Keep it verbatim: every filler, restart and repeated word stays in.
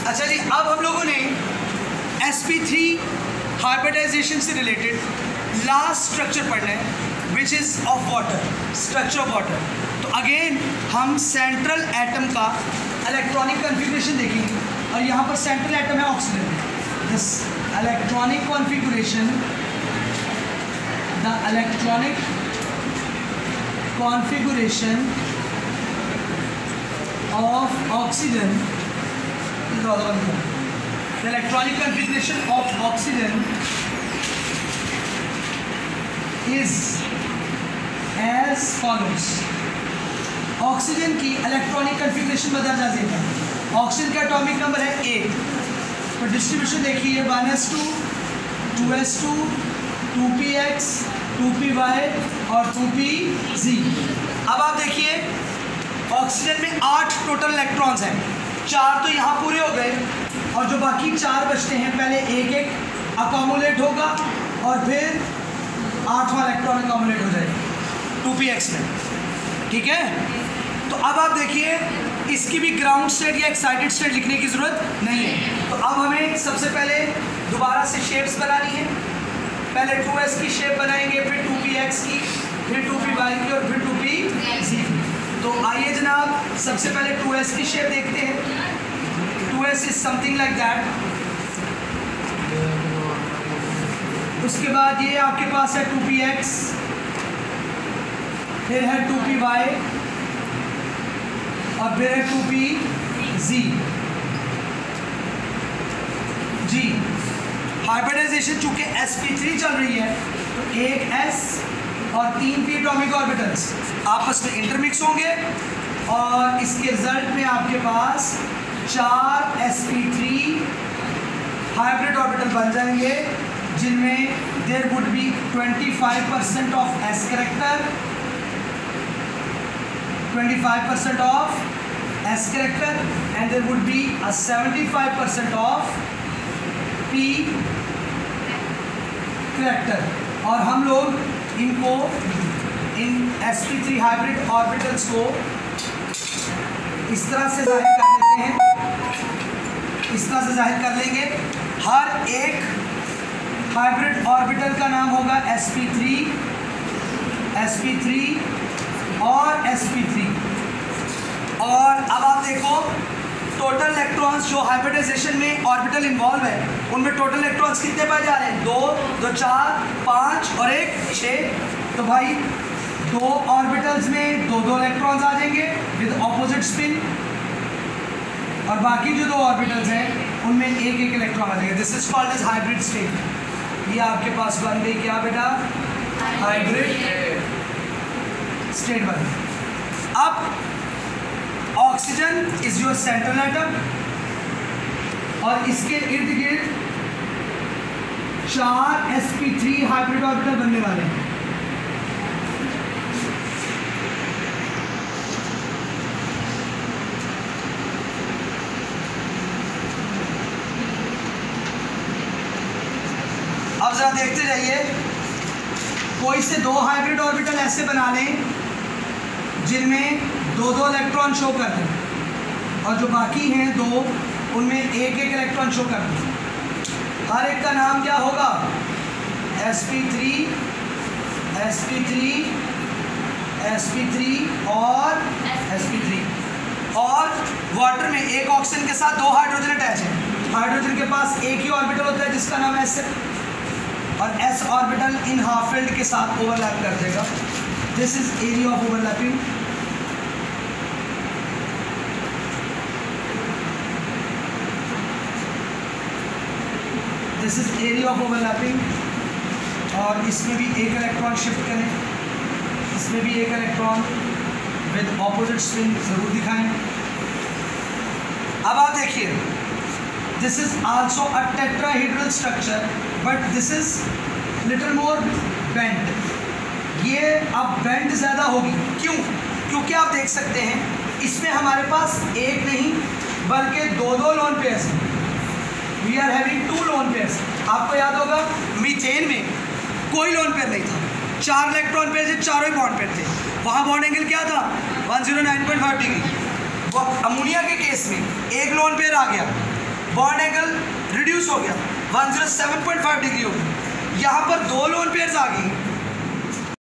अच्छा जी, अब हम लोगों ने एस पी थ्री हाइब्रिडाइजेशन से रिलेटेड लास्ट स्ट्रक्चर पढ़ना है which is of water, structure of water. तो अगेन हम सेंट्रल एटम का इलेक्ट्रॉनिक कॉन्फ़िगरेशन देखेंगे और यहाँ पर सेंट्रल एटम है oxygen. This electronic configuration, the electronic configuration of oxygen, the electronic configuration of oxygen is as follows। Oxygen की electronic configuration बदल जाएगा। ऑक्सीजन का एटॉमिक नंबर है एट, तो डिस्ट्रीब्यूशन देखिए one S two, two S two, two P X, two P Y और two P Z. अब आप देखिए ऑक्सीजन में आठ टोटल इलेक्ट्रॉन्स हैं, चार तो यहाँ पूरे हो गए और जो बाकी चार बचते हैं पहले एक एक अकोमुलेट होगा और फिर आठवां इलेक्ट्रॉन अकोमुलेट हो जाएगा टू पी एक्स में, ठीक है। तो अब आप देखिए इसकी भी ग्राउंड स्टेट या एक्साइटेड स्टेट लिखने की ज़रूरत नहीं है। तो अब हमें सबसे पहले दोबारा से शेप्स बनानी है। पहले टू एस की शेप बनाएंगे, फिर टू पी एक्स की, फिर टू पी वाई की और फिर टू पी जी की। तो आइए जनाब सबसे पहले टू एस की शेप देखते हैं। Two S is something like that. उसके बाद ये आपके पास है टू पी एक्स, फिर है टू पी वाई और फिर है टू पी जी। जी हाइब्रिडाइजेशन चूंकि एस पी थ्री चल रही है तो एक S और तीन पी एटॉमिक ऑर्बिटल्स आपस में इंटरमिक्स होंगे और इसके रिजल्ट में आपके पास चार S P three hybrid orbital बन जाएंगे जिनमें there would be twenty five percent of S character, twenty five percent of S character and there would be a seventy five percent of P character. और हम लोग इनको इन S P three hybrid orbitals को इस तरह से जाहिर कर लेते हैं, इस तरह से जाहिर कर लेंगे। हर एक हाइब्रिड ऑर्बिटल का नाम होगा S P three, S P three और एस पी थ्री। और अब आप देखो टोटल इलेक्ट्रॉन्स जो हाइब्रिडाइजेशन में ऑर्बिटल इन्वॉल्व है उनमें टोटल इलेक्ट्रॉन्स कितने पाए जा रहे हैं? दो, दो चार, पाँच और एक छः। तो भाई दो ऑर्बिटल्स में दो दो इलेक्ट्रॉन्स आ जाएंगे विद ऑपोजिट स्पिन और बाकी जो दो ऑर्बिटल्स हैं उनमें एक एक इलेक्ट्रॉन आ जाएगा। This is called as hybrid state. ये आपके पास बन गई क्या बेटा? हाइब्रिड स्टेट बन गई। अब oxygen is your central atom और इसके इर्द गिर्द चार S P three hybrid orbital बनने वाले हैं। अब जरा देखते जाइए, कोई से दो हाइब्रिड ऑर्बिटल ऐसे बना लें जिनमें दो दो इलेक्ट्रॉन शो कर दें और जो बाकी हैं दो उनमें एक एक इलेक्ट्रॉन शो कर दें। हर एक का नाम क्या होगा? S P three, S P three, S P three और एस पी थ्री। और वाटर में एक ऑक्सीजन के साथ दो हाइड्रोजन अटैच है। हाइड्रोजन के पास एक ही ऑर्बिटल होता है जिसका नाम है एस और S orbital in half filled के साथ ओवरलैप कर देगा। This is area of overlapping. This is area of overlapping और इसमें भी एक इलेक्ट्रॉन शिफ्ट करें, इसमें भी एक इलेक्ट्रॉन विद ऑपोजिट स्पिन जरूर दिखाएं। अब आप देखिए, this is also a tetrahedral structure but this is little more bend. ये अब बेंड ज़्यादा होगी, क्यों? क्योंकि आप देख सकते हैं इसमें हमारे पास एक नहीं बल्कि दो दो लोन पेयर्स हैं। We are having two lone pairs. आपको याद होगा मीथेन में कोई लोन पेयर नहीं था, चार इलेक्ट्रॉन पेयर थे, चारों ही बॉन्ड पेयर थे। वहाँ बॉन्ड एंगल क्या था? One zero nine point five degree. वो अमोनिया के केस में एक लोन पेयर आ गया बॉन्ड एंगल रिड्यूस हो गया, one zero seven point five degree हो गया। यहाँ पर दो लोन पेयर्स आ गई,